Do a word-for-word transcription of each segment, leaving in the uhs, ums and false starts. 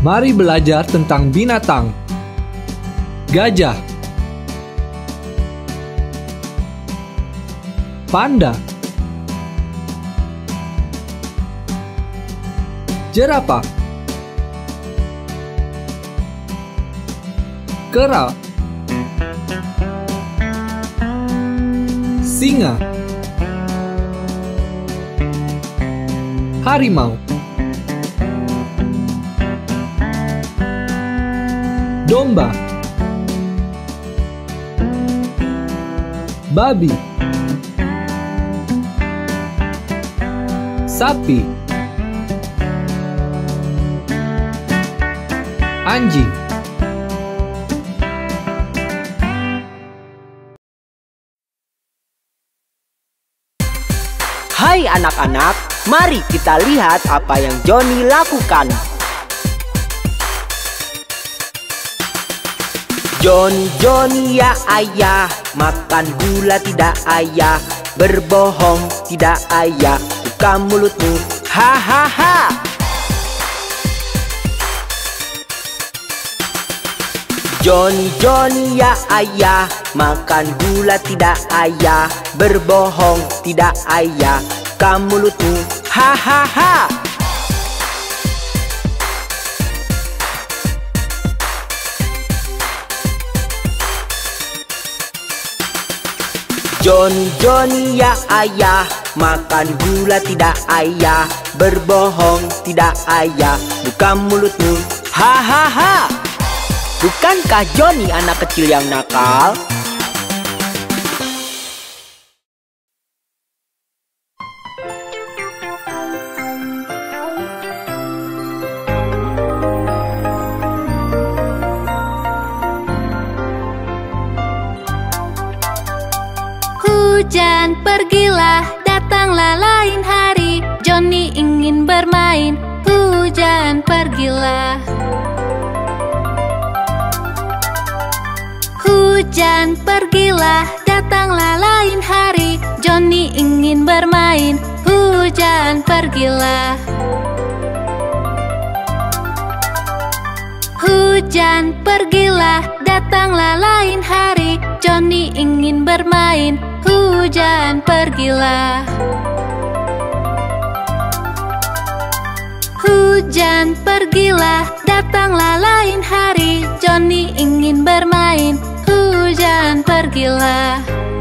Mari belajar tentang binatang. Gajah, panda, jerapah, kera, singa, harimau, domba, babi, sapi, anjing. Hai anak-anak, mari kita lihat apa yang Johnny lakukan. Johnny, Johnny ya ayah, makan gula tidak ayah, berbohong tidak ayah, buka mulutmu, hahaha. Johnny, Johnny ya ayah, makan gula tidak ayah, berbohong tidak ayah, buka mulutmu, hahaha. Johnny, Johnny ya ayah, makan gula tidak ayah, berbohong tidak ayah, buka mulutmu, hahaha. Bukankah Johnny anak kecil yang nakal? Hujan pergilah, datanglah lain hari, Johnny ingin bermain. Hujan pergilah. Hujan pergilah, datanglah lain hari, Johnny ingin bermain. Hujan pergilah. Hujan pergilah, datanglah lain hari, Johnny ingin bermain. Hujan pergilah. Hujan pergilah, datanglah lain hari, Johnny ingin bermain. Hujan pergilah.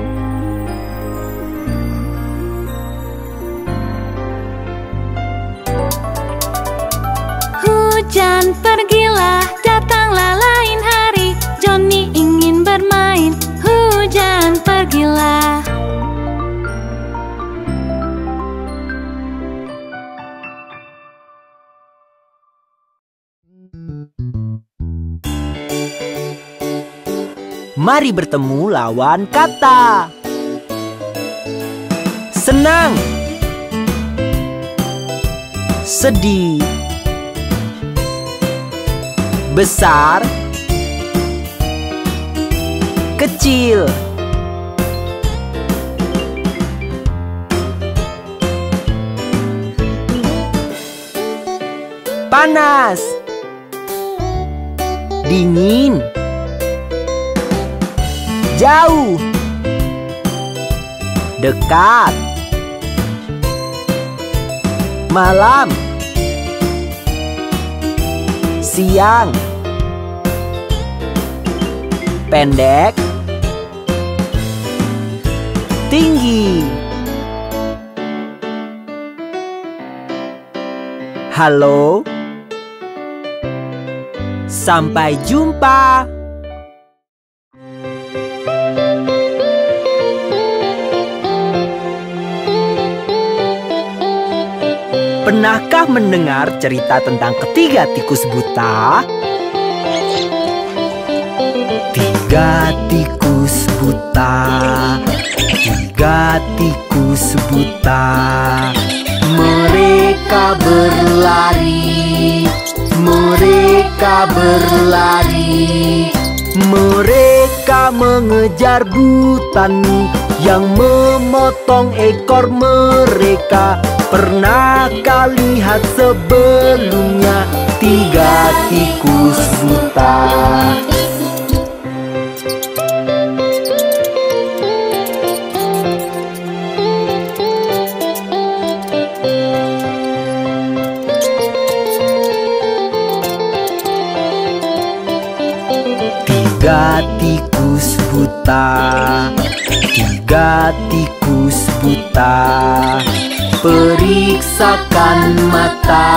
Hujan pergilah, datanglah lain hari, Johnny ingin bermain. Hujan pergilah. Mari bertemu lawan kata. Senang, sedih, besar, kecil, panas, dingin, jauh, dekat, malam, siang, pendek, tinggi. Halo, sampai jumpa. Pernahkah mendengar cerita tentang ketiga tikus buta? Tiga tikus buta, tiga tikus buta, mereka berlari, mereka berlari, mereka mengejar butani yang memotong ekor mereka. Pernahkah lihat sebelumnya tiga tikus buta. Tiga tikus buta, tiga tikus buta, periksakan mata,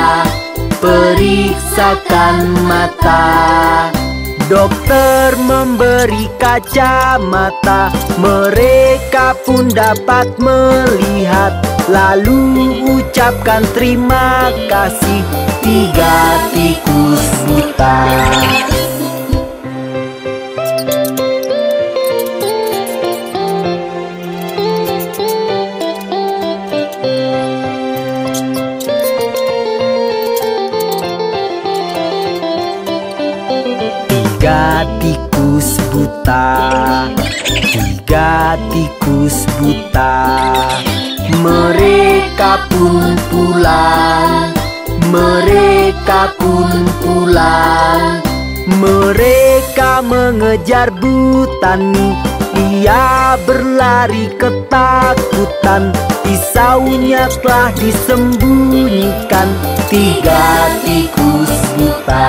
periksakan mata. Dokter memberi kacamata, mereka pun dapat melihat. Lalu ucapkan terima kasih, tiga tikus buta. Tiga tikus buta, tiga tikus buta, mereka pun pulang, mereka pun pulang. Mereka mengejar Butani, ia berlari ketakutan, pisaunya telah disembunyikan, tiga tikus buta.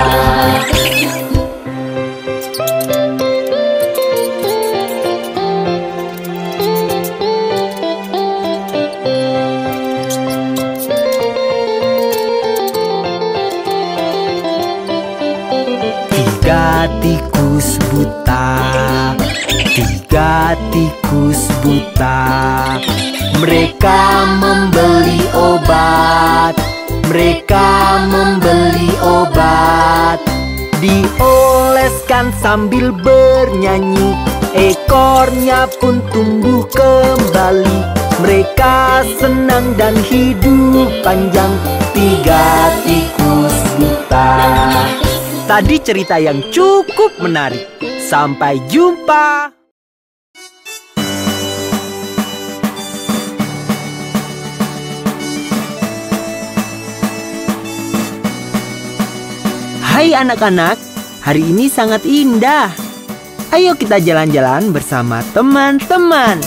Tiga tikus buta, tiga tikus buta, mereka membeli obat, mereka membeli obat. Dioleskan sambil bernyanyi, ekornya pun tumbuh kembali. Mereka senang dan hidup panjang, tiga tikus buta. Tadi cerita yang cukup menarik. Sampai jumpa. Hai anak-anak, hari ini sangat indah. Ayo kita jalan-jalan bersama teman-teman.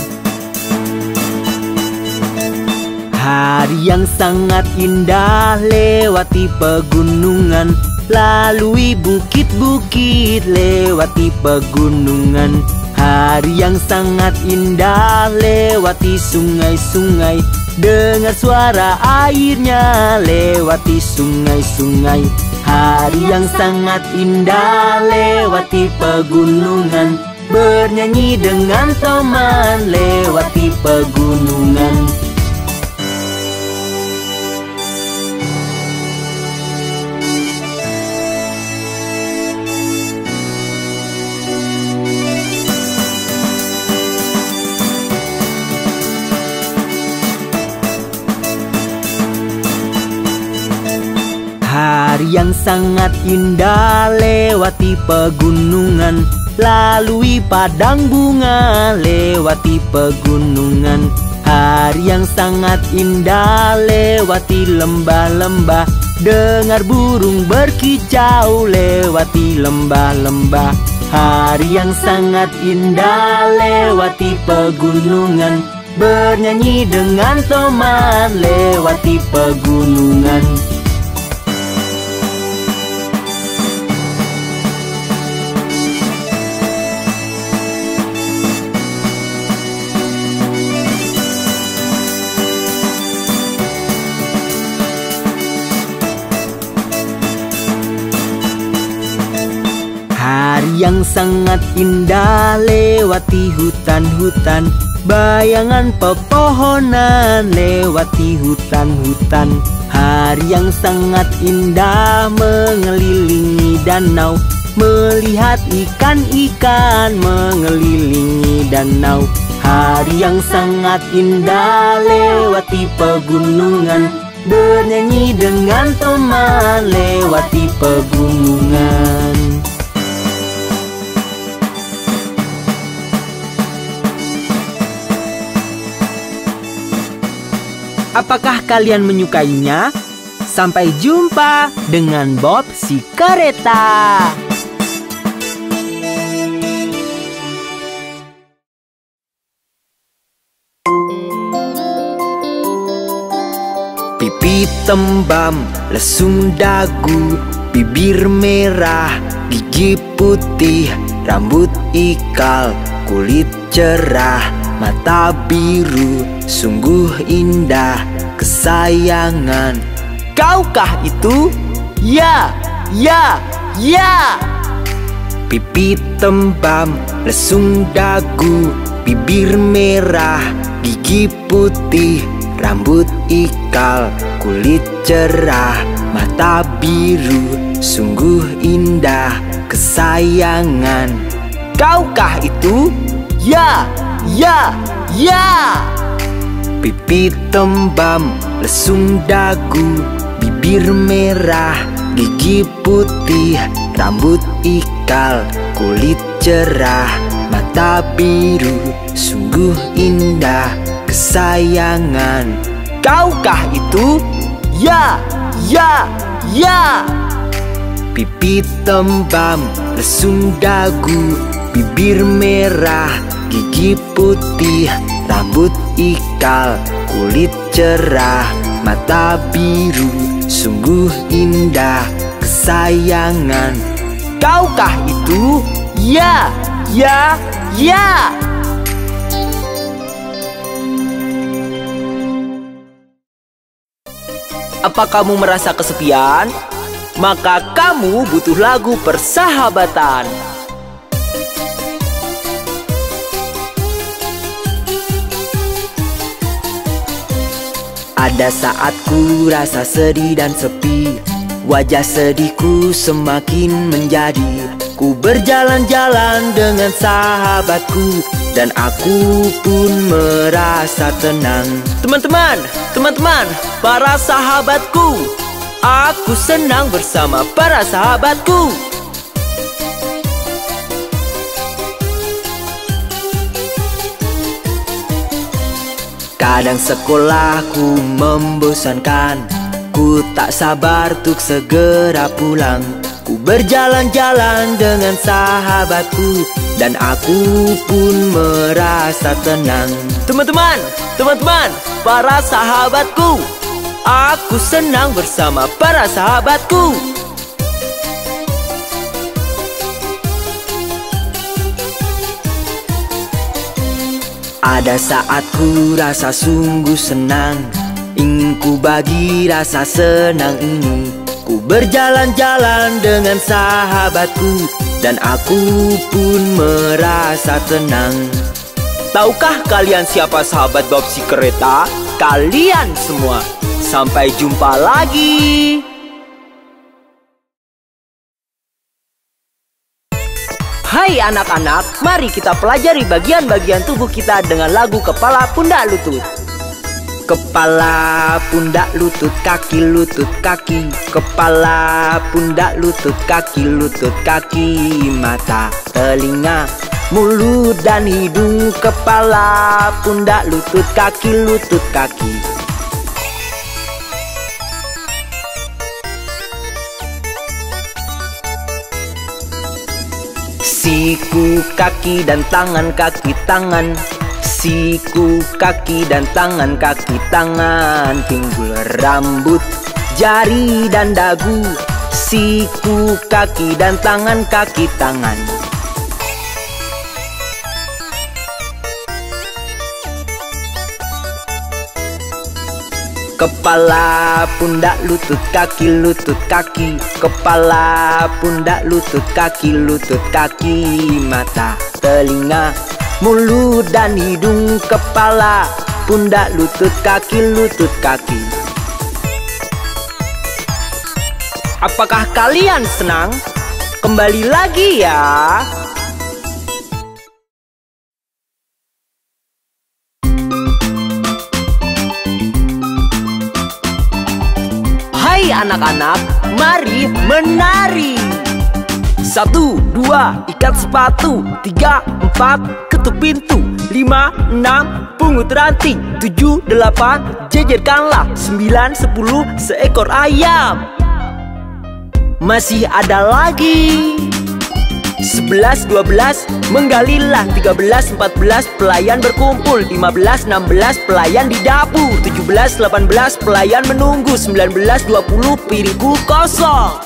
Hari yang sangat indah, lewati pegunungan, lalui bukit-bukit, lewati pegunungan. Hari yang sangat indah, lewati sungai-sungai, dengar suara airnya, lewati sungai-sungai. Hari yang sangat indah, lewati pegunungan, bernyanyi dengan teman, lewati pegunungan. Hari yang sangat indah, lewati pegunungan, lalui padang bunga, lewati pegunungan. Hari yang sangat indah, lewati lembah-lembah, dengar burung berkicau, lewati lembah-lembah. Hari yang sangat indah, lewati pegunungan, bernyanyi dengan teman, lewati pegunungan. Hari yang sangat indah, lewati hutan-hutan, bayangan pepohonan, lewati hutan-hutan. Hari yang sangat indah, mengelilingi danau, melihat ikan-ikan mengelilingi danau. Hari yang sangat indah, lewati pegunungan, bernyanyi dengan teman, lewati pegunungan. Apakah kalian menyukainya? Sampai jumpa dengan Bob si kereta. Pipi tembam, lesung dagu, bibir merah, gigi putih, rambut ikal, kulit cerah, mata biru, sungguh indah, kesayangan. Kaukah itu? Ya, ya, ya. Pipi tembam, lesung dagu, bibir merah, gigi putih, rambut ikal, kulit cerah, mata biru, sungguh indah, kesayangan. Kaukah itu? Ya, ya, ya. Pipi tembam, lesung dagu, bibir merah, gigi putih, rambut ikal, kulit cerah, mata biru, sungguh indah, kesayangan. Kaukah itu? Ya, ya, ya. Pipi tembam, lesung dagu, bibir merah, gigi putih, rambut ikal, kulit cerah, mata biru, sungguh indah, kesayangan. Kaukah itu? Ya, ya, ya. Apa kamu merasa kesepian? Maka kamu butuh lagu persahabatan. Ada saat ku rasa sedih dan sepi, wajah sedihku semakin menjadi. Ku berjalan-jalan dengan sahabatku, dan aku pun merasa tenang. Teman-teman, teman-teman, para sahabatku, aku senang bersama para sahabatku. Kadang sekolahku membosankan, ku tak sabar untuk segera pulang. Ku berjalan-jalan dengan sahabatku, dan aku pun merasa tenang. Teman-teman, teman-teman, para sahabatku, aku senang bersama para sahabatku. Ada saat ku rasa sungguh senang, ingin ku bagi rasa senang ini. Ku berjalan-jalan dengan sahabatku, dan aku pun merasa tenang. Tahukah kalian siapa sahabat Bob si kereta? Kalian semua. Sampai jumpa lagi. Hai anak-anak, mari kita pelajari bagian-bagian tubuh kita dengan lagu kepala, pundak, lutut. Kepala, pundak, lutut, kaki, lutut, kaki. Kepala, pundak, lutut, kaki, lutut, kaki. Mata, telinga, mulut dan hidung. Kepala, pundak, lutut, kaki, lutut, kaki. Siku, kaki dan tangan, kaki, tangan. Siku, kaki dan tangan, kaki, tangan. Pinggul, rambut, jari dan dagu. Siku, kaki dan tangan, kaki, tangan. Kepala, pundak, lutut, kaki, lutut, kaki. Kepala, pundak, lutut, kaki, lutut, kaki. Mata, telinga, mulut dan hidung. Kepala, pundak, lutut, kaki, lutut, kaki. Apakah kalian senang? Kembali lagi ya. Hai anak-anak, mari menari. Satu, dua, ikat sepatu. Tiga, empat, ke ketuk pintu. Lima, enam, pungut ranting. Tujuh, delapan, jejerkanlah. Sembilan, sepuluh, seekor ayam. Masih ada lagi. Sebelas, dua belas, menggalilah. Tiga belas, empat belas, pelayan berkumpul. Lima belas, enam belas, pelayan di dapur. Tujuh belas, delapan belas, pelayan menunggu. Sembilan belas, dua puluh, piringku kosong.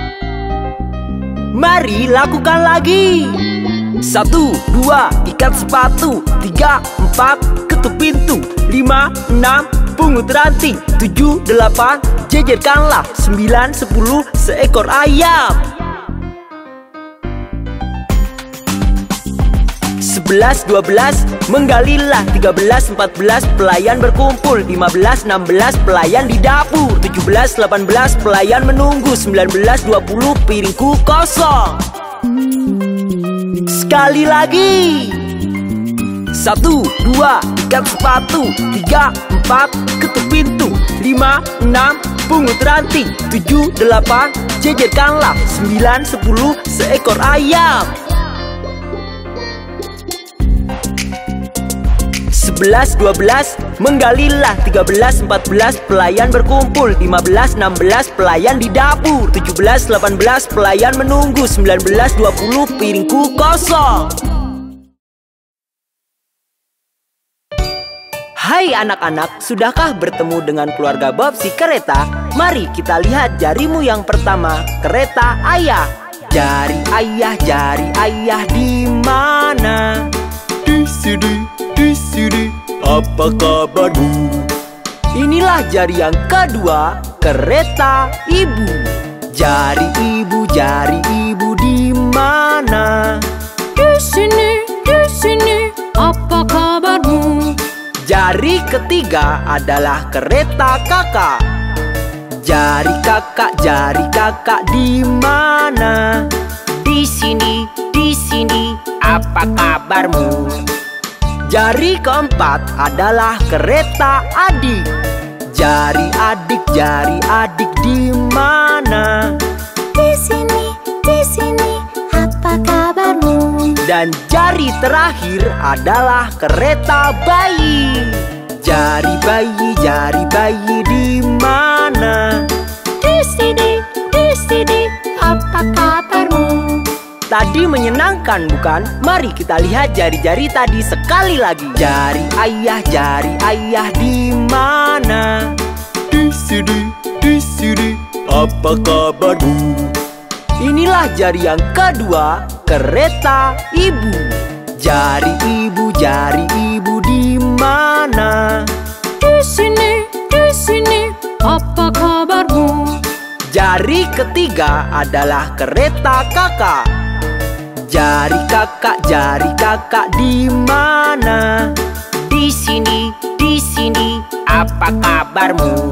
Mari lakukan lagi. Satu, dua, ikat sepatu. Tiga, empat, ketuk pintu. Lima, enam, pungut ranting. Tujuh, delapan, jejerkanlah. Sembilan, sepuluh, seekor ayam. Sebelas, dua belas, menggalilah. Tiga belas, empat belas, pelayan berkumpul. Lima belas, enam belas, pelayan di dapur. Tujuh belas, delapan belas, pelayan menunggu. Sembilan belas, dua puluh, piringku kosong. Sekali lagi. Satu, dua, ikat sepatu. Tiga, empat, ketuk pintu. Lima, enam, pungut ranting. Tujuh, delapan, jejerkanlah. Sembilan, sepuluh, seekor ayam. Sebelas, dua belas, menggalilah. Tiga belas, empat belas, pelayan berkumpul. Lima belas, enam belas, pelayan di dapur. Tujuh belas, delapan belas, pelayan menunggu. Sembilan belas, dua puluh, piringku kosong. Hai anak-anak, sudahkah bertemu dengan keluarga Bob si kereta? Mari kita lihat jarimu yang pertama, kereta ayah. Jari ayah, jari ayah di mana? Di sini, di sini, apa kabarmu? Inilah jari yang kedua, kereta ibu. Jari ibu, jari ibu di mana? Di sini, di sini, apa kabarmu? Jari ketiga adalah kereta kakak. Jari kakak, jari kakak di mana? Di sini, di sini, apa kabarmu? Jari keempat adalah kereta adik. Jari adik, jari adik di mana? Di sini, di sini, apa kabarmu? Dan jari terakhir adalah kereta bayi. Jari bayi, jari bayi di mana? Di sini, di sini, apa kabarmu? Tadi menyenangkan bukan? Mari kita lihat jari-jari tadi sekali lagi. Jari ayah, jari ayah di mana? Di sini, di sini, apa kabarmu? Inilah jari yang kedua, kereta ibu. Jari ibu, jari ibu di mana? Di sini, di sini, apa kabarmu? Jari ketiga adalah kereta kakak. Jari kakak, jari kakak di mana? Di sini, di sini, apa kabarmu?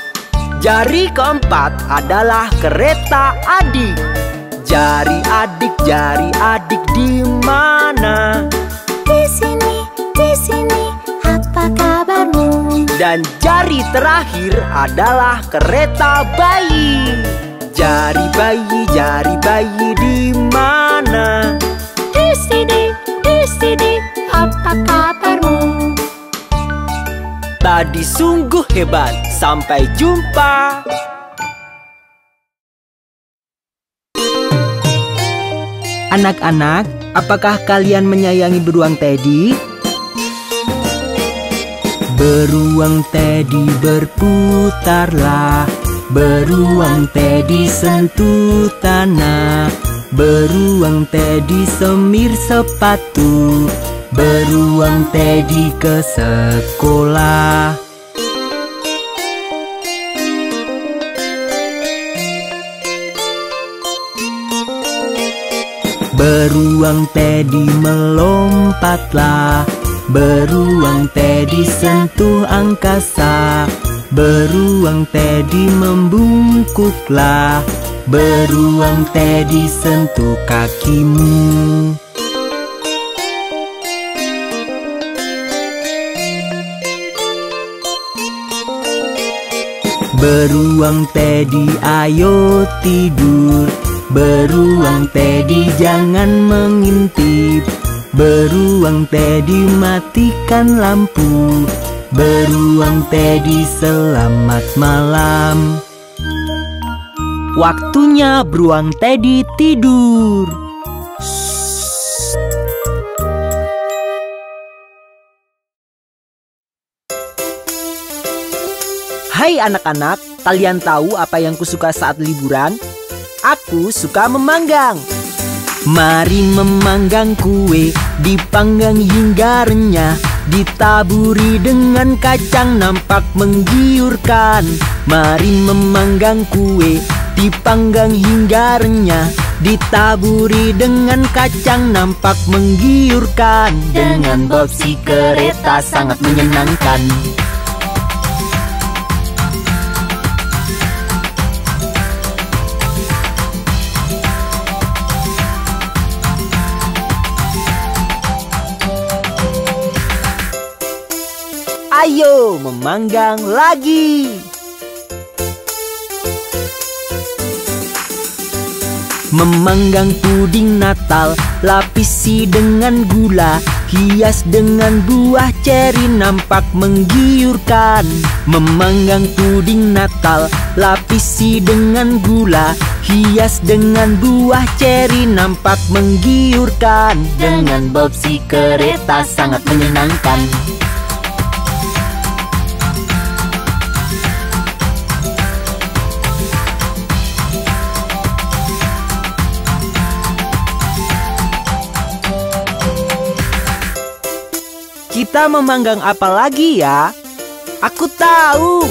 Jari keempat adalah kereta adik. Jari adik, jari adik di mana? Di sini, di sini, apa kabarmu? Dan jari terakhir adalah kereta bayi. Jari bayi, jari bayi di mana? Di sini, di sini, apa kabarmu? Tadi sungguh hebat. Sampai jumpa. Anak-anak, apakah kalian menyayangi beruang Teddy? Beruang Teddy berputarlah, beruang Teddy sentuh tanah, beruang Teddy semir sepatu, beruang Teddy ke sekolah. Beruang Teddy melompatlah, beruang Teddy sentuh angkasa, beruang Teddy membungkuklah, beruang Teddy sentuh kakimu. Beruang Teddy ayo tidur, beruang Teddy jangan mengintip, Beruang Teddy matikan lampu. Beruang Teddy selamat malam. Waktunya beruang Teddy tidur. Hai anak-anak, kalian tahu apa yang kusuka saat liburan? Aku suka memanggang. Mari memanggang kue, dipanggang hingga renyah, ditaburi dengan kacang nampak menggiurkan. Mari memanggang kue, dipanggang hingga renyah, ditaburi dengan kacang nampak menggiurkan. Dengan bob si kereta sangat menyenangkan. Ayo memanggang lagi. Memanggang puding Natal, lapisi dengan gula, hias dengan buah ceri nampak menggiurkan. Memanggang puding Natal, lapisi dengan gula, hias dengan buah ceri nampak menggiurkan. Dengan bob si kereta sangat menyenangkan. Kita memanggang apa lagi ya? Aku tahu.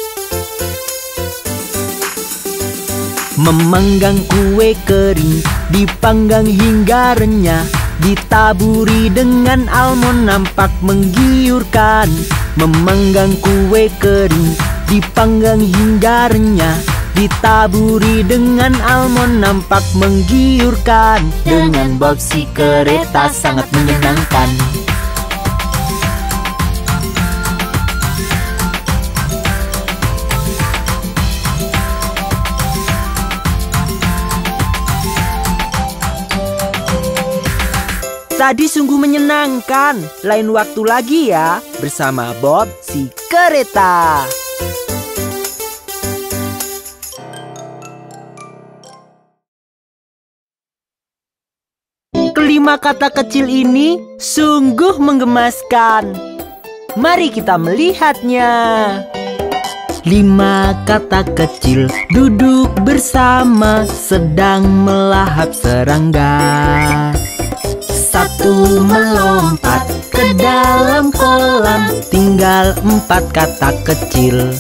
Memanggang kue kering, dipanggang hingga renyah, ditaburi dengan almond nampak menggiurkan. Memanggang kue kering, dipanggang hingga renyah, ditaburi dengan almond nampak menggiurkan. Dengan bob si kereta sangat menyenangkan. Tadi sungguh menyenangkan. Lain waktu lagi ya, bersama Bob si kereta. Kelima kata kecil ini sungguh menggemaskan. Mari kita melihatnya. Lima kata kecil duduk bersama, sedang melahap serangga. Satu melompat ke dalam kolam, tinggal empat kata kecil.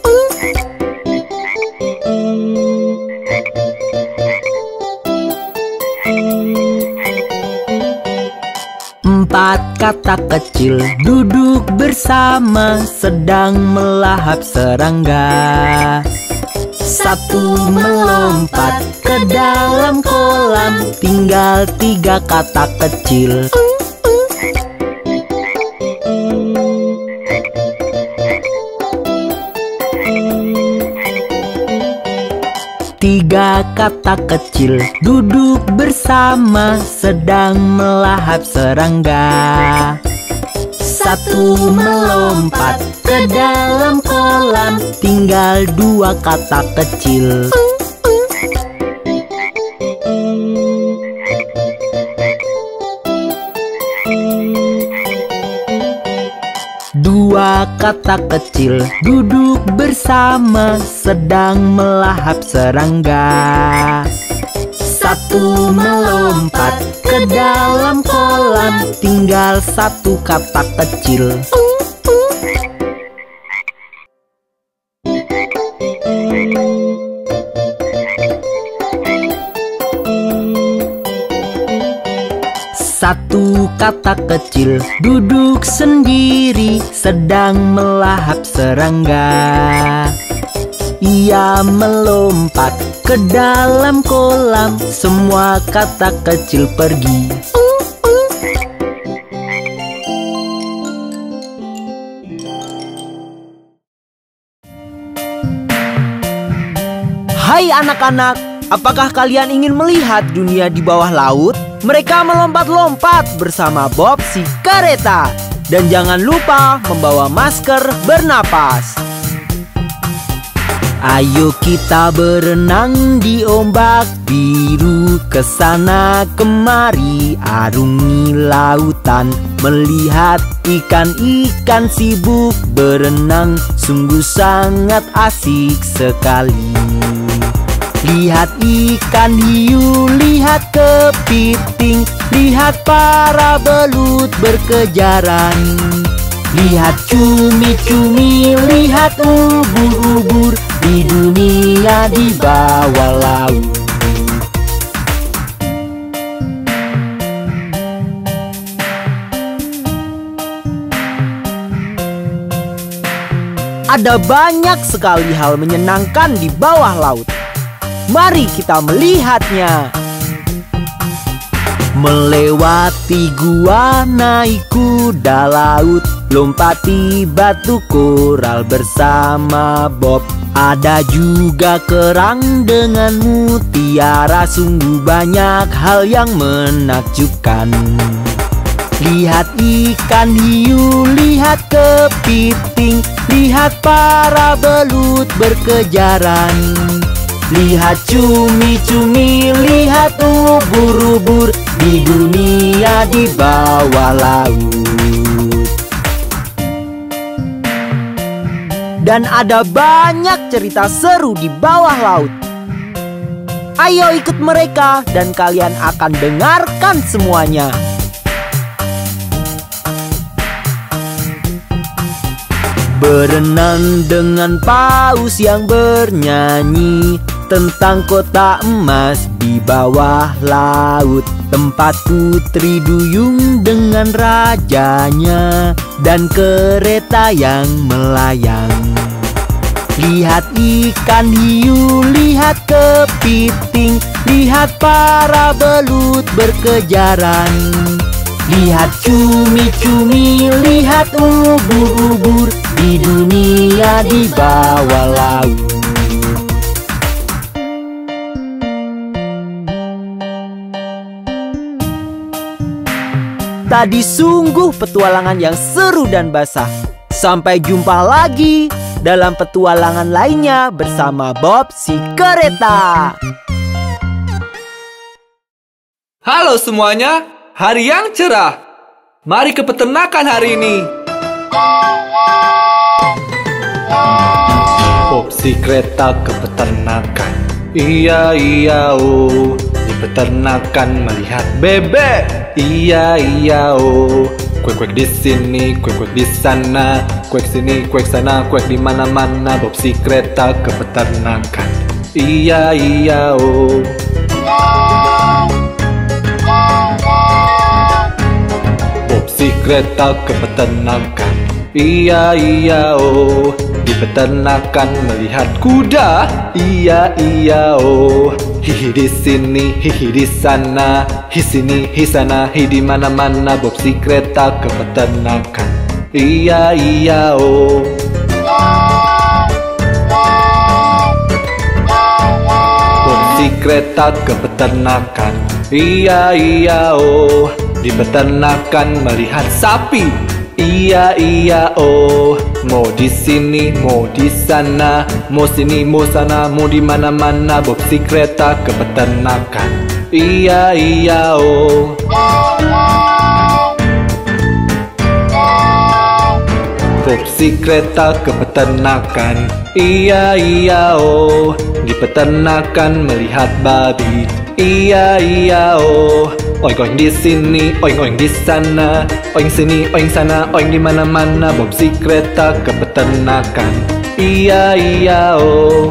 Empat kata kecil duduk bersama, sedang melahap serangga. Satu melompat ke dalam kolam, tinggal tiga kata kecil. Tiga kata kecil duduk bersama, sedang melahap serangga. Satu melompat ke dalam kolam, tinggal dua kata kecil. Dua kata kecil duduk bersama, sedang melahap serangga. Satu melompat ke dalam kolam, tinggal satu kata kecil. Satu kata kecil duduk sendiri, sedang melahap serangga. Ia melompat ke dalam kolam, semua kata kecil pergi. Hai anak-anak, apakah kalian ingin melihat dunia di bawah laut? Mereka melompat-lompat bersama Bob si kereta. Dan jangan lupa membawa masker bernapas. Ayo kita berenang di ombak biru, kesana kemari arungi lautan. Melihat ikan-ikan sibuk berenang, sungguh sangat asik sekali. Lihat ikan hiu, lihat kepiting, lihat para belut berkejaran. Lihat cumi-cumi, lihat ubur-ubur di dunia di bawah laut. Ada banyak sekali hal menyenangkan di bawah laut. Mari kita melihatnya. Melewati gua, naik kuda laut, lompati batu koral bersama Bob. Ada juga kerang dengan mutiara, sungguh banyak hal yang menakjubkan. Lihat ikan hiu, lihat kepiting, lihat para belut berkejaran. Lihat cumi-cumi, lihat ubur-ubur di dunia di bawah laut. Dan ada banyak cerita seru di bawah laut. Ayo ikut mereka dan kalian akan dengarkan semuanya. Berenang dengan paus yang bernyanyi tentang kota emas di bawah laut. Tempat putri duyung dengan rajanya dan kereta yang melayang. Lihat ikan hiu, lihat kepiting, lihat para belut berkejaran. Lihat cumi-cumi, lihat ubur-ubur di dunia di bawah laut. Tadi sungguh petualangan yang seru dan basah. Sampai jumpa lagi dalam petualangan lainnya bersama Bob si kereta. Halo semuanya, hari yang cerah. Mari ke peternakan hari ini. Bob si kereta ke peternakan. Iya iya oh, di peternakan melihat bebek. Iya iya oh, kuek-kuek di sini, kuek-kuek di sana, kuek sini, kuek sana, kuek di mana-mana. Bob si kereta ke peternakan. Iya iya oh. Bob si kereta ke peternakan. Iya iya oh, di peternakan melihat kuda. Iya iya oh, hihi di sini, hihi di sana, hi sini, hi sana, hi di mana-mana. Bob si kereta ke peternakan. Iya iya oh. Bob si kereta ke peternakan. Iya iya oh, di peternakan melihat sapi. Iya iya oh, mau di sini, mau di sana, mau sini, mau sana, mau di mana-mana. Bob si kereta ke peternakan. Iya iya oh. Bob si kereta ke peternakan. Iya iya oh, di peternakan melihat babi. Iya iya oh, oink oink di sini, oink oink di sana, oink sini, oink sana, oink di mana-mana. Bob si kereta ke peternakan. Iya iya oh.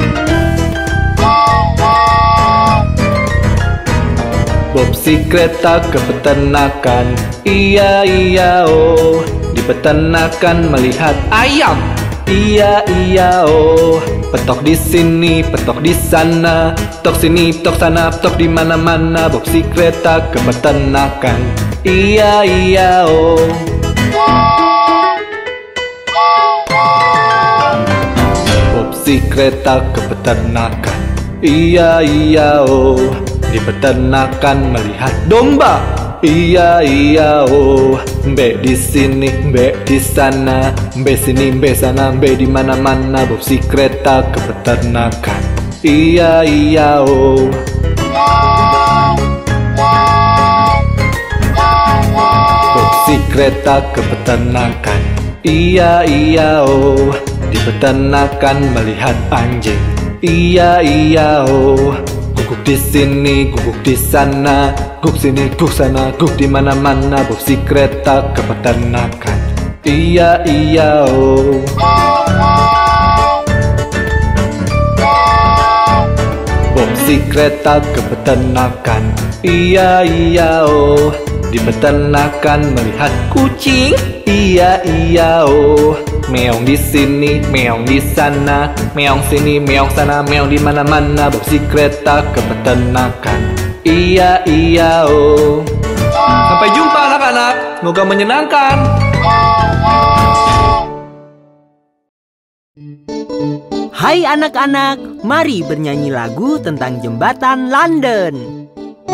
Bob si kereta ke peternakan. Iya iya oh, di peternakan melihat ayam. Iya iya oh, petok di sini, petok di sana, tok sini, tok sana, tok di mana-mana. Bob si kereta ke peternakan. Iya iya oh. Bob si kereta ke peternakan. Iya iya oh, di peternakan melihat domba. Iya iya oh, mbe di sini, mbe di sana, mbe sini, mbe sana, mbe di mana-mana, bawa si kereta ke peternakan. Iya iya oh. Bawa si kereta ke peternakan. Iya iya oh, di peternakan melihat anjing. Iya iya oh, guguk di sini, guguk di sana, guguk sini, guguk sana, guguk di mana-mana, bawa si kereta ke peternakan. Iya iya oh. Bawa si kereta ke peternakan. Iya iya oh, di peternakan melihat kucing. Iya iya oh, meong di sini, meong di sana, meong sini, meong sana, meong di mana-mana, bawa si kereta ke peternakan. Iya iya oh. Sampai jumpa anak-anak, semoga menyenangkan. Hai anak-anak, mari bernyanyi lagu tentang jembatan London.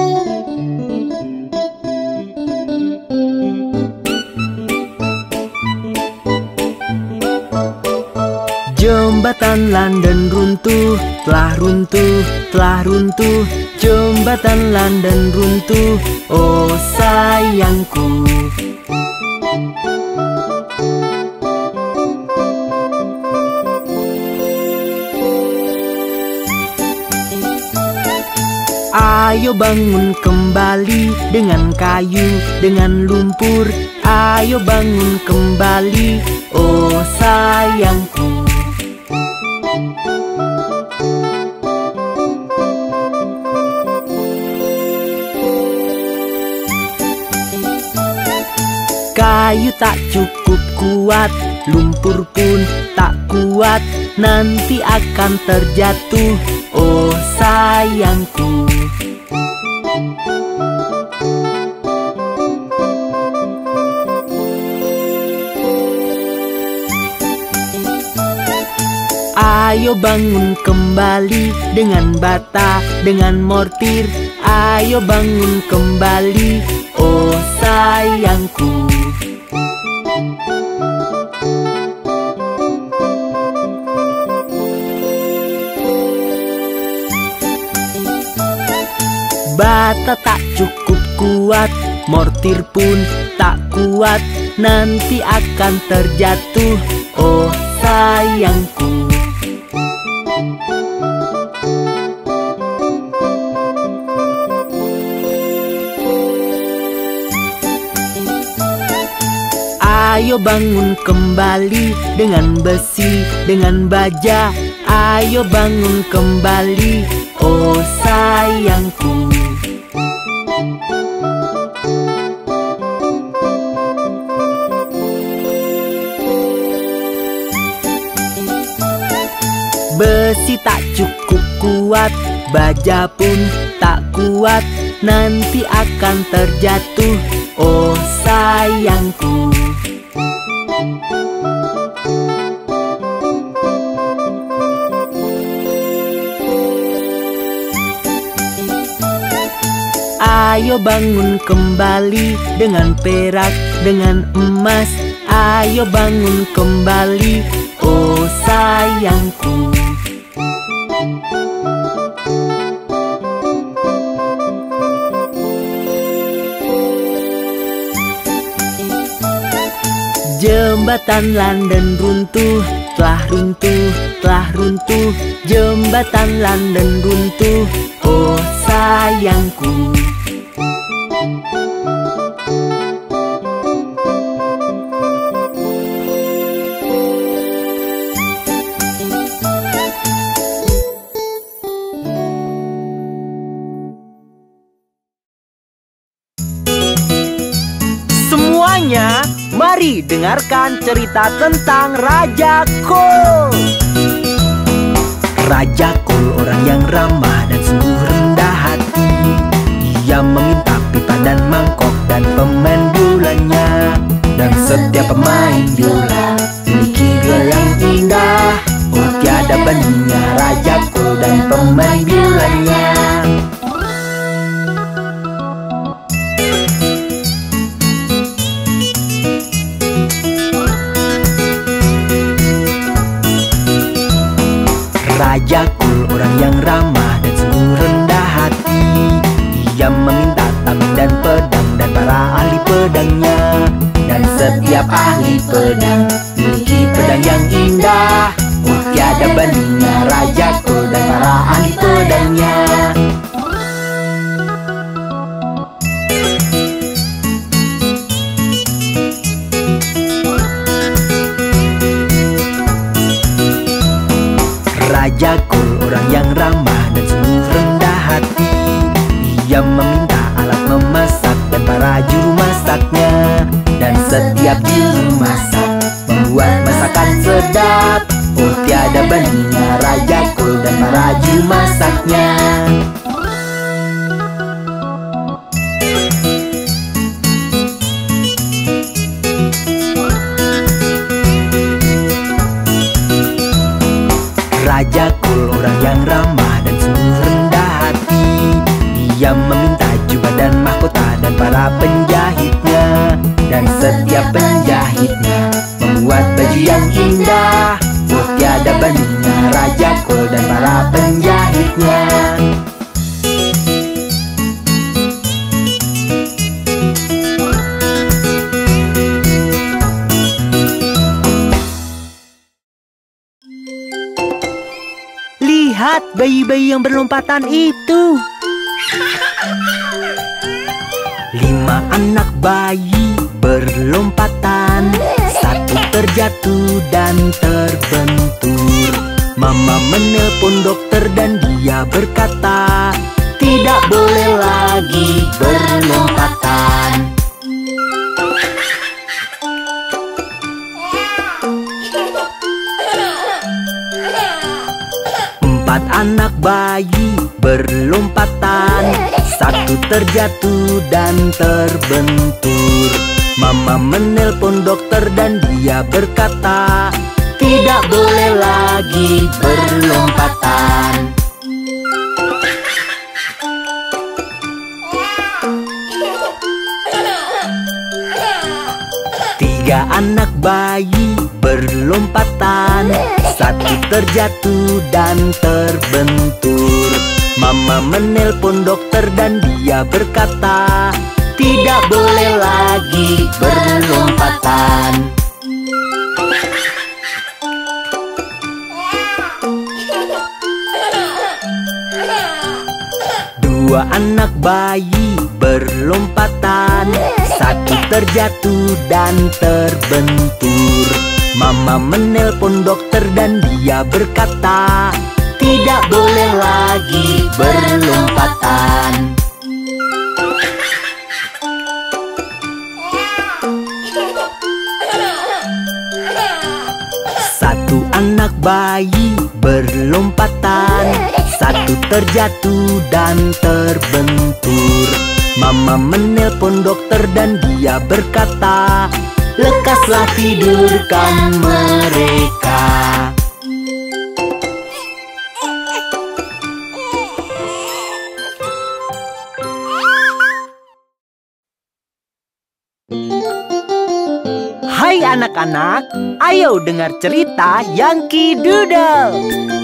Jembatan London runtuh, telah runtuh, telah runtuh. Jembatan London runtuh, oh sayangku. Ayo bangun kembali dengan kayu, dengan lumpur. Ayo bangun kembali, oh sayangku. Kayu tak cukup kuat, lumpur pun tak kuat, nanti akan terjatuh, oh sayangku. Ayo bangun kembali dengan bata, dengan mortir. Ayo bangun kembali, oh sayangku. Bata tak cukup kuat, mortir pun tak kuat, nanti akan terjatuh, oh sayangku. Ayo bangun kembali dengan besi, dengan baja. Ayo bangun kembali, oh sayangku. Besi tak cukup kuat, baja pun tak kuat, nanti akan terjatuh, oh sayangku. Ayo bangun kembali dengan perak, dengan emas. Ayo bangun kembali, oh sayangku. Jembatan London runtuh, telah runtuh, telah runtuh. Jembatan London runtuh, oh sayangku. Semuanya, mari dengarkan cerita tentang Raja Kol. Raja Kol orang yang ramah dan sungguh rendah hati. Ia meminta pipa dan mangkok dan pemain biolanya. Dan setiap pemain biola memiliki biola yang indah. Oh tiada bandingnya Raja Kol dan pemain biolanya. Ia meminta tameng dan pedang dan para ahli pedangnya. Dan setiap ahli pedang miliki pedang yang indah. Oh tiada bandingnya Raja Kol dan para ahli pedangnya. Raja Kol orang yang ramah dan sungguh rendah hati. Ia meminta alat memasak dan para juru masaknya. Dan setiap juru masak membuat masakan sedap. Oh tiada bandingnya Raja Kol dan para juru masaknya. Raja Kol orang yang ramah dan sungguh rendah hati. Ia meminta jubah dan mahkota dan para penjahitnya. Dan setiap penjahitnya membuat baju yang indah. Oh tiada bandingnya Raja Kol dan para penjahitnya. Lihat bayi-bayi yang berlompatan itu. Lima anak bayi berlompatan. Satu terjatuh dan terbentur. Mama menelpon dokter dan dia berkata, tidak boleh lagi berlompatan. Empat anak bayi berlompatan. Satu terjatuh dan terbentur. Mama menelpon dokter dan dia berkata, tidak boleh lagi berlompatan. Tiga anak bayi berlompatan. Satu terjatuh dan terbentur. Mama menelpon dokter dan dia berkata, tidak boleh lagi berlompatan. Dua anak bayi berlompatan. Satu terjatuh dan terbentur. Mama menelpon dokter dan dia berkata, tidak boleh lagi berlompatan. Satu anak bayi berlompatan. Satu terjatuh dan terbentur. Mama menelpon dokter dan dia berkata, lekaslah tidurkan mereka. Hai anak-anak, ayo dengar cerita Yankee Doodle.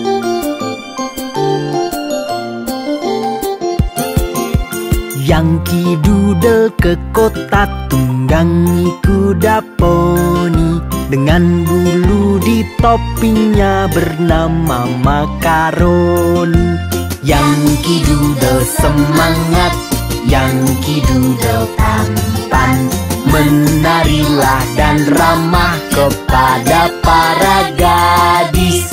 Yankee Doodle ke kota tunggangi kuda poni. Dengan bulu di topinya bernama makaroni. Yankee Doodle semangat, Yankee Doodle tampan. Menarilah dan ramah kepada para gadis.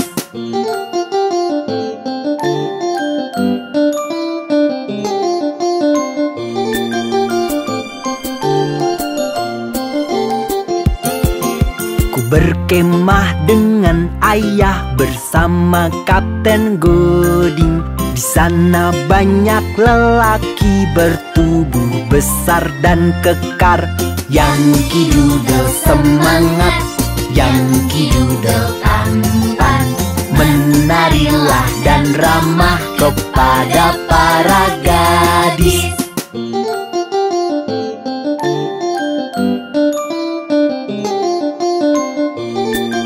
Ku berkemah dengan ayah bersama Kapten Goding. Di sana banyak lelaki bertubuh besar dan kekar. Yankee Doodle semangat, Yankee Doodle tampan. Menarilah dan ramah kepada para gadis.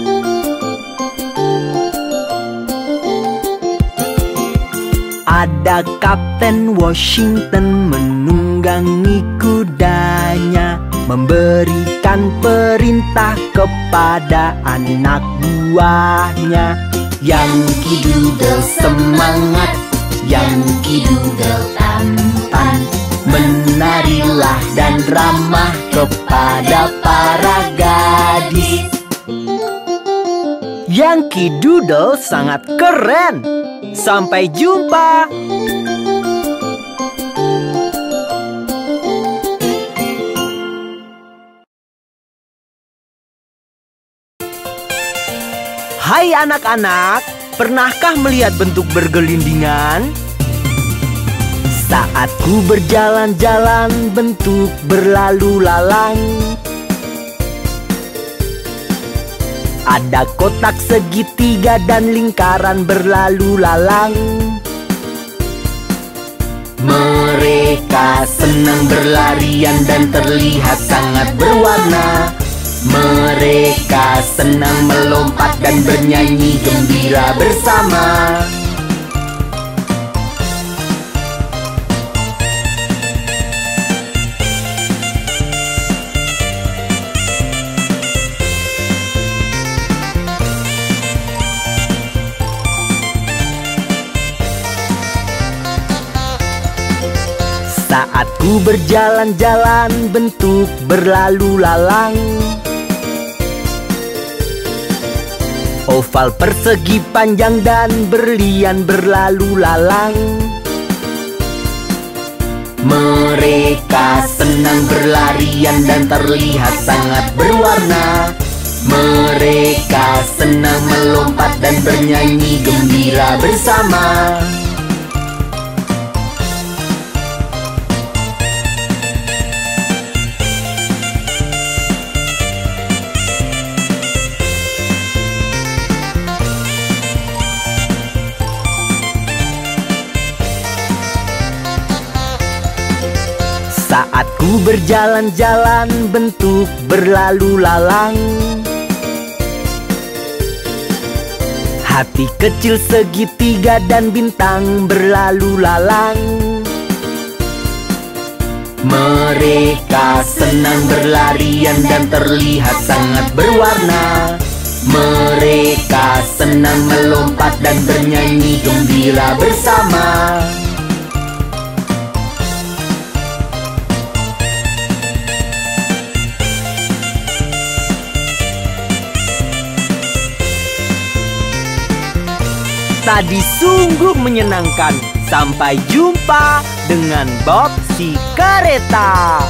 Ada Ketika Kapten Washington menunggangi kudanya, memberikan perintah kepada anak buahnya. Yankee Doodle semangat, Yankee Doodle tampan, menarilah dan ramah kepada para gadis. Yankee Doodle sangat keren. Sampai jumpa. Hai anak-anak, pernahkah melihat bentuk bergelindingan? Saat ku berjalan-jalan, bentuk berlalu lalang. Ada kotak segitiga dan lingkaran berlalu lalang. Mereka senang berlarian dan terlihat sangat berwarna. Mereka senang melompat dan bernyanyi gembira bersama. Saat ku berjalan-jalan, bentuk berlalu lalang. Oval, persegi, panjang, dan berlian berlalu lalang. Mereka senang berlarian dan terlihat sangat berwarna. Mereka senang melompat dan bernyanyi gembira bersama. Saat ku berjalan-jalan, bentuk berlalu lalang. Hati kecil, segitiga, dan bintang berlalu lalang. Mereka senang berlarian dan terlihat sangat berwarna. Mereka senang melompat dan bernyanyi gembira bersama. Tadi sungguh menyenangkan. Sampai jumpa dengan Bob si kereta.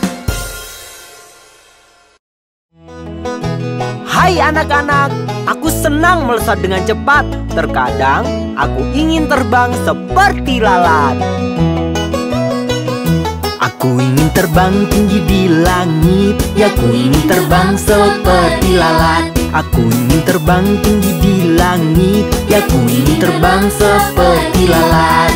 Hai anak-anak, aku senang melesat dengan cepat. Terkadang aku ingin terbang seperti lalat. Aku ingin terbang tinggi di langit. Ya, aku ingin terbang seperti lalat. Aku ingin terbang tinggi di langit. Ya, aku ingin terbang seperti lalat.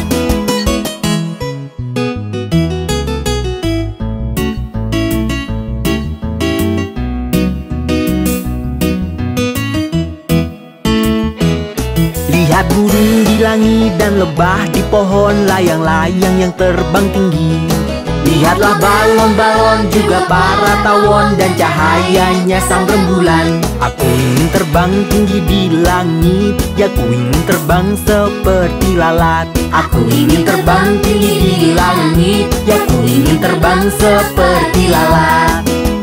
Lihat burung di langit dan lebah di pohon, layang-layang yang terbang tinggi. Lihatlah balon-balon juga para tawon dan cahayanya sang rembulan. Aku ingin terbang tinggi di langit. Ya, aku ingin terbang seperti lalat. Aku ingin terbang tinggi di langit. Ya, aku ingin terbang seperti lalat.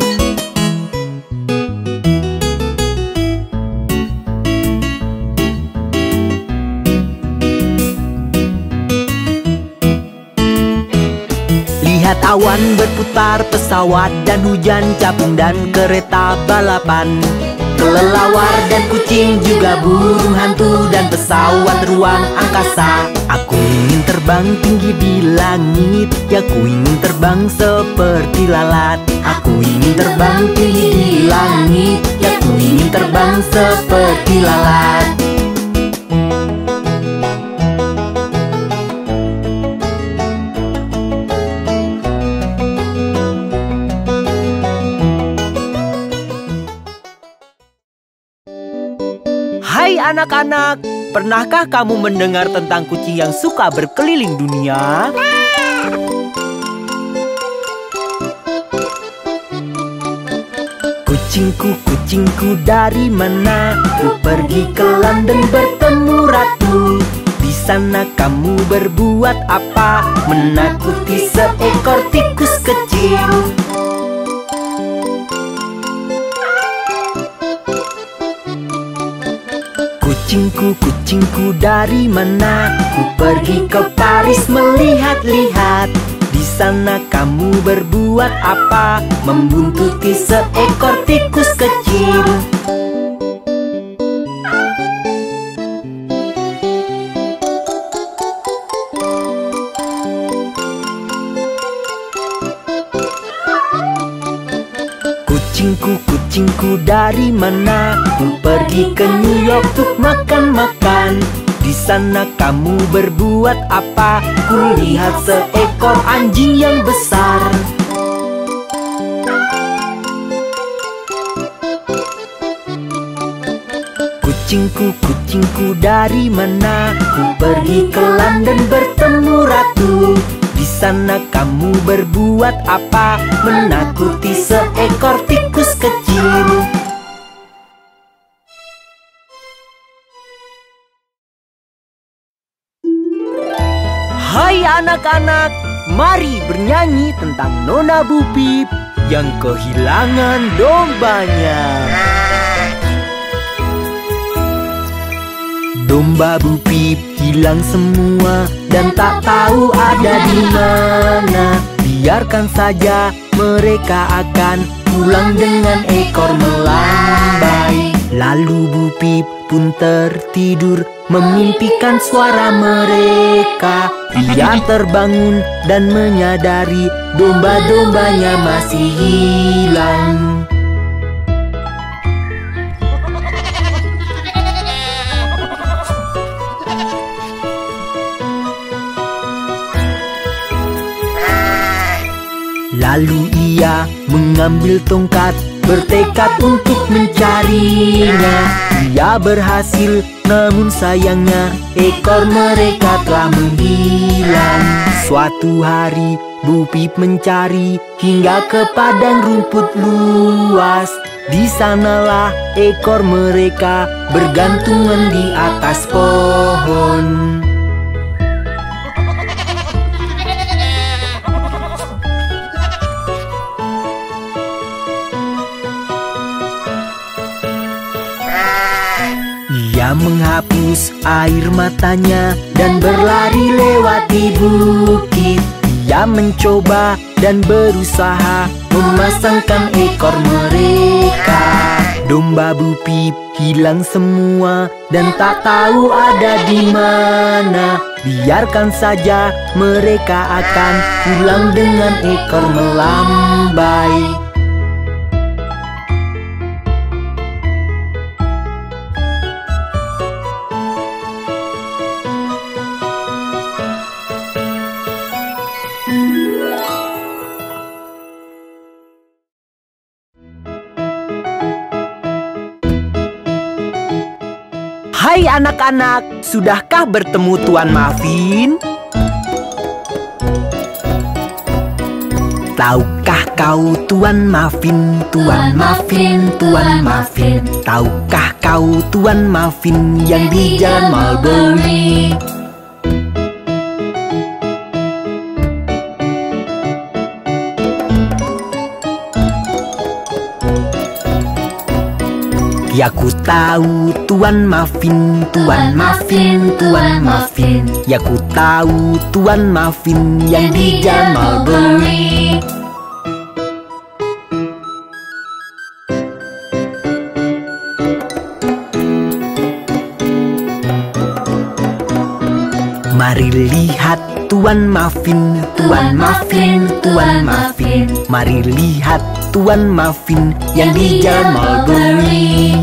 Lihat awan berputar, pesawat dan hujan, capung dan kereta balapan. Kelelawar dan kucing, juga burung hantu dan pesawat ruang angkasa. Aku ingin terbang tinggi di langit. Ya, aku ingin terbang seperti lalat. Aku ingin terbang tinggi di langit. Ya, aku ingin terbang seperti lalat. Hai anak-anak, pernahkah kamu mendengar tentang kucing yang suka berkeliling dunia? Kucingku, kucingku dari mana? Ku pergi ke London bertemu ratu. Di sana kamu berbuat apa? Menakuti seekor tikus kecil. Kucingku, kucingku dari mana? Ku pergi ke Paris melihat-lihat. Di sana kamu berbuat apa? Membuntuti seekor tikus kecil. Kucingku, kucingku dari mana? Ku pergi ke New York untuk makan-makan. Di sana kamu berbuat apa? Kulihat seekor anjing yang besar. Kucingku, kucingku dari mana? Ku pergi ke London bertemu ratu. Di sana kamu berbuat apa? Menakuti seekor tikus kecil. Hai anak-anak, mari bernyanyi tentang Nona Bupip yang kehilangan dombanya. Domba Bupip hilang semua dan tak tahu ada di mana. Biarkan saja, mereka akan pulang dengan ekor melambai. Lalu Bupip pun tertidur memimpikan suara mereka. Ia terbangun dan menyadari domba-dombanya masih hilang. Lalu ia mengambil tongkat, bertekad untuk mencarinya. Ia berhasil, namun sayangnya ekor mereka telah menghilang. Suatu hari Bupip mencari hingga ke padang rumput luas. Di sanalah ekor mereka bergantungan di atas pohon. Ia menghapus air matanya dan berlari lewati bukit. Ia mencoba dan berusaha memasangkan ekor mereka. Domba Bupip hilang semua dan tak tahu ada di mana. Biarkan saja, mereka akan pulang dengan ekor melambai. Hai anak-anak, sudahkah bertemu Tuan Muffin? Tahukah kau Tuan Muffin, Tuan Muffin, Tuan Muffin? Tahukah kau Tuan Muffin yang di Jalan Mulberry? Ya ku tahu Tuan Muffin, Tuan Muffin, Tuan Muffin. Ya ku tahu Tuan Muffin yang di Jalan Mulberry. Mari lihat Tuan Muffin, Tuan Muffin, Tuan Muffin. Mari lihat Tuan Muffin yang di Jalan Mulberry.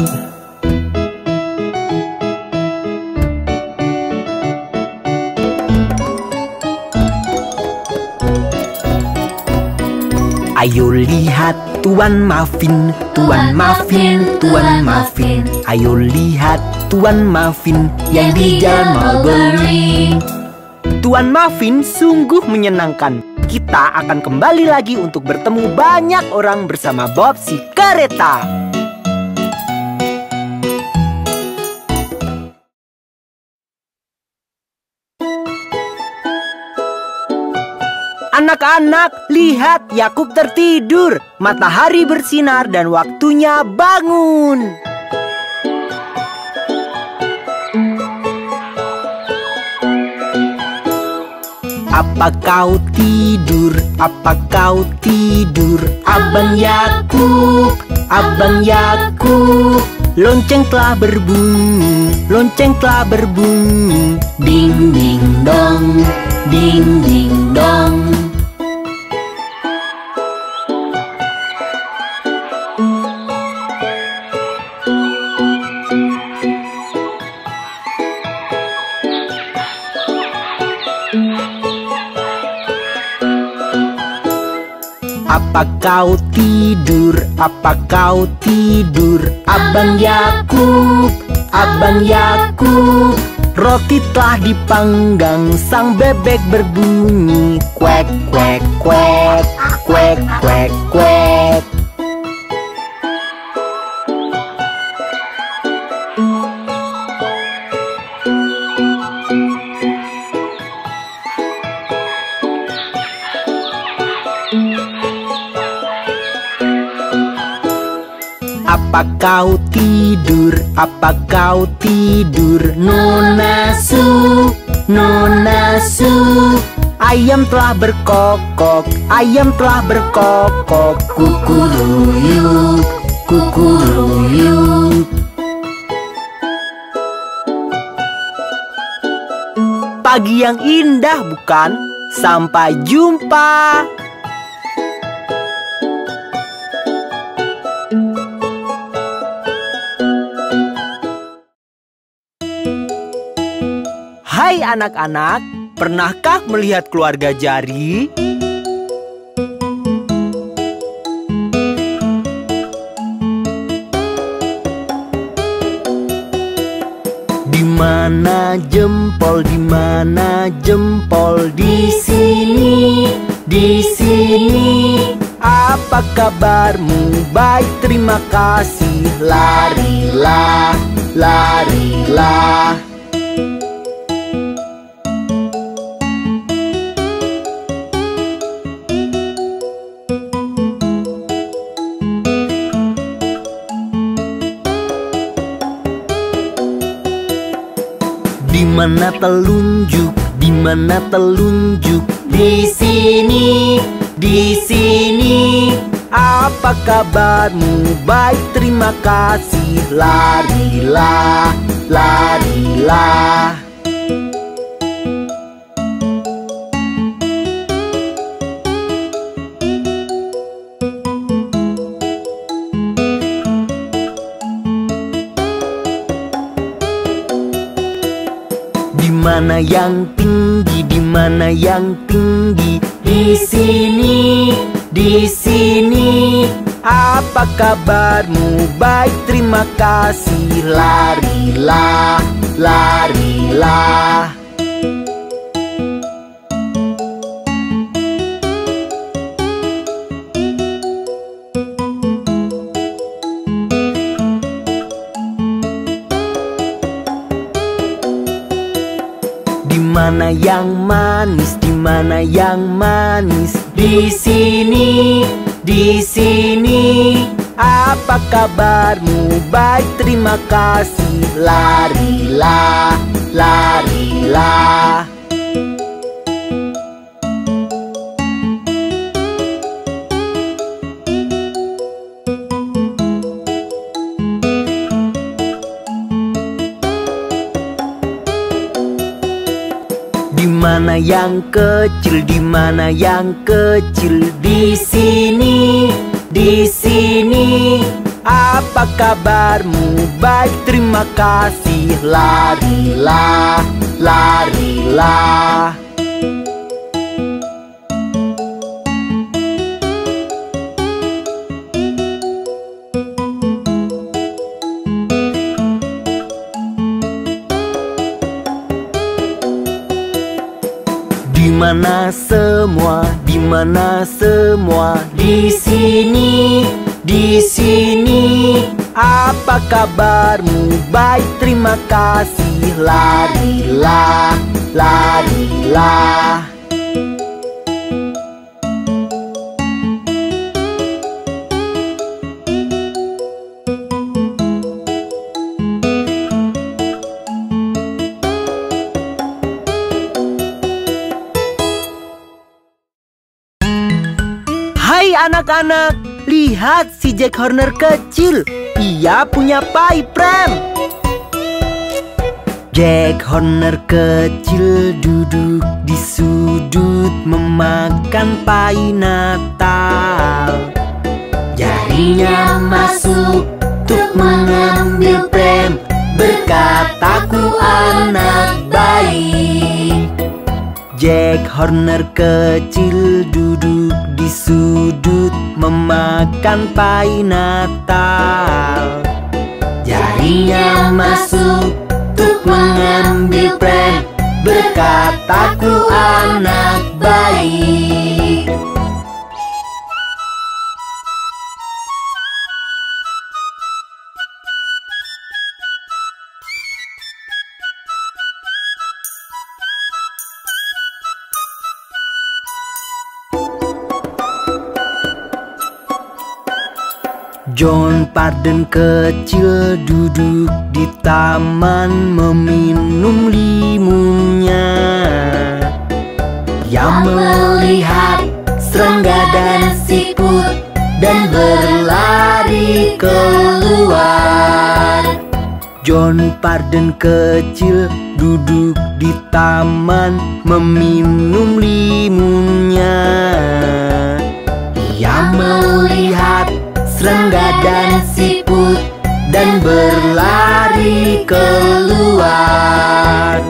Ayo lihat Tuan Muffin, Tuan Muffin, Tuan Muffin. Ayo lihat Tuan Muffin yang di Jalan Mulberry. Tuan Muffin sungguh menyenangkan. Kita akan kembali lagi untuk bertemu banyak orang bersama Bob si kereta. Anak-anak, lihat, Yakub tertidur. Matahari bersinar dan waktunya bangun. Apa kau tidur? Apa kau tidur? Abang Yakub, Abang Yakub. Lonceng telah berbunyi, lonceng telah berbunyi. Ding ding dong, ding ding dong. Apa kau tidur? Apa kau tidur? Abang Yakub, Abang Yakub. Roti telah dipanggang, sang bebek berbunyi. Kuek, kuek, kuek, kuek, kuek, kuek. Apa kau tidur? Apa kau tidur? Nona Su, Nona Su. Ayam telah berkokok, ayam telah berkokok. Kukuruyuk, kukuruyuk. Pagi yang indah, bukan? Sampai jumpa. Hai anak-anak, pernahkah melihat keluarga Jari? Di mana jempol? Di mana jempol? Di sini, di sini. Apa kabarmu? Baik, terima kasih. Larilah, larilah. Di mana telunjuk? Di mana telunjuk? Di sini, di sini. Apa kabarmu? Baik, terima kasih. Larilah, larilah. Di mana yang tinggi? Di mana yang tinggi? Di sini, di sini. Apa kabarmu? Baik, terima kasih. Larilah, larilah. Di mana yang manis? Di mana yang manis? Di sini, di sini. Apa kabarmu? Baik, terima kasih. Larilah, larilah. Di mana yang kecil? Di mana yang kecil? Di sini, di sini. Apa kabarmu? Baik, terima kasih. Larilah, larilah. mana semua? Di mana semua? Di sini, di sini. Apa kabarmu? Baik, terima kasih. Larilah, larilah. Hai anak-anak, lihat si Jack Horner kecil. Ia punya pai prem. Jack Horner kecil duduk di sudut memakan pai Natal. Jarinya masuk untuk mengambil prem. Berkataku anak baik. Jack Horner kecil duduk di sudut memakan pai Natal. Jarinya masuk untuk mengambil prem. Berkataku anak baik. John Parden kecil duduk di taman meminum limunnya. Ia melihat serangga dan siput dan berlari keluar. John Parden kecil duduk di taman meminum limunnya. Ia melihat serangga dan siput dan berlari keluar.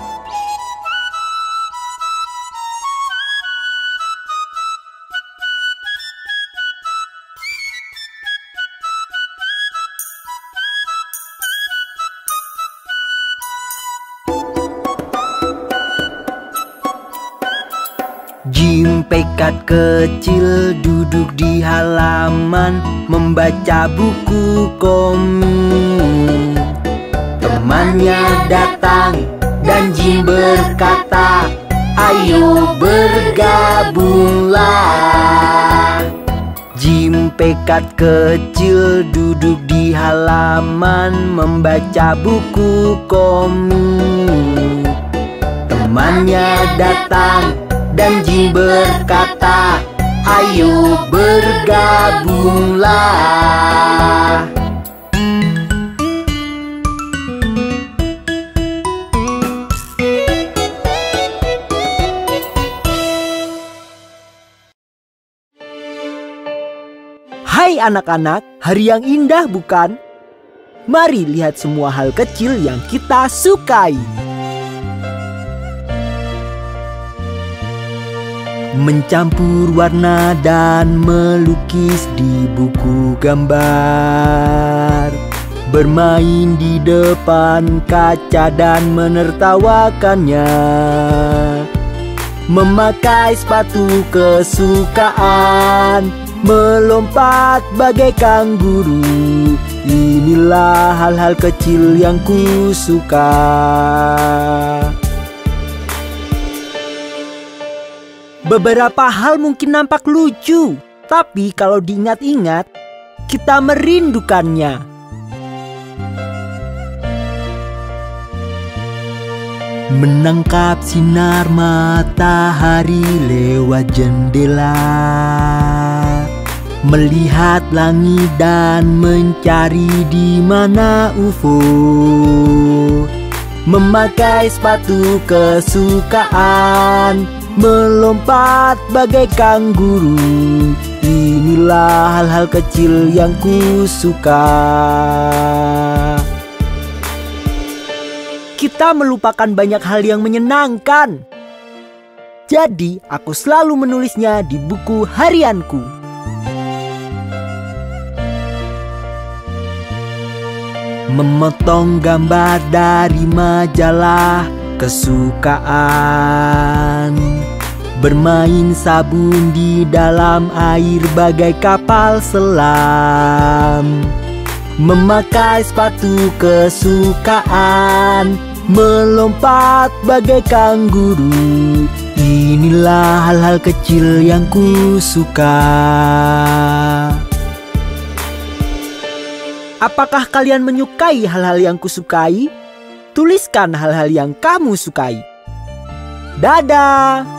Jim Pekat kecil duduk di halaman membaca buku komik. Temannya datang dan Jim berkata, "Ayo bergabunglah." Jim Pekat kecil duduk di halaman membaca buku komik. Temannya datang dan Jim berkata, "Ayo bergabunglah." Hai anak-anak, hari yang indah bukan? Mari lihat semua hal kecil yang kita sukai. Mencampur warna dan melukis di buku gambar. Bermain di depan kaca dan menertawakannya. Memakai sepatu kesukaan. Melompat bagai kanguru. Inilah hal-hal kecil yang ku suka. Beberapa hal mungkin nampak lucu, tapi kalau diingat-ingat, kita merindukannya. Menangkap sinar matahari lewat jendela. Melihat langit dan mencari di mana U F O. Memakai sepatu kesukaan. Melompat bagai kanguru. Inilah hal-hal kecil yang ku suka. Kita melupakan banyak hal yang menyenangkan. Jadi aku selalu menulisnya di buku harianku. Memotong gambar dari majalah kesukaan. bermain sabun di dalam air bagai kapal selam, memakai sepatu kesukaan, melompat bagai kanguru. Inilah hal-hal kecil yang ku suka. Apakah kalian menyukai hal-hal yang kusukai? Tuliskan hal-hal yang kamu sukai. Dadah!